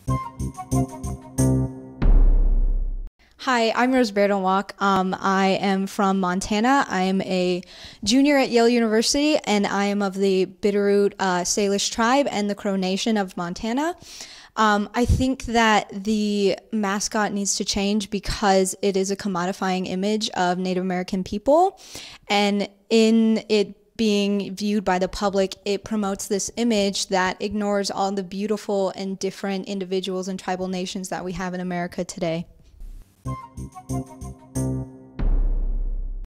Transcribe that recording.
Hi, I'm Rose Walk. I am from Montana. I am a junior at Yale University, and I am of the Bitterroot Salish tribe and the Crow Nation of Montana. I think that the mascot needs to change because it is a commodifying image of Native American people, and in it being viewed by the public, it promotes this image that ignores all the beautiful and different individuals and tribal nations that we have in America today.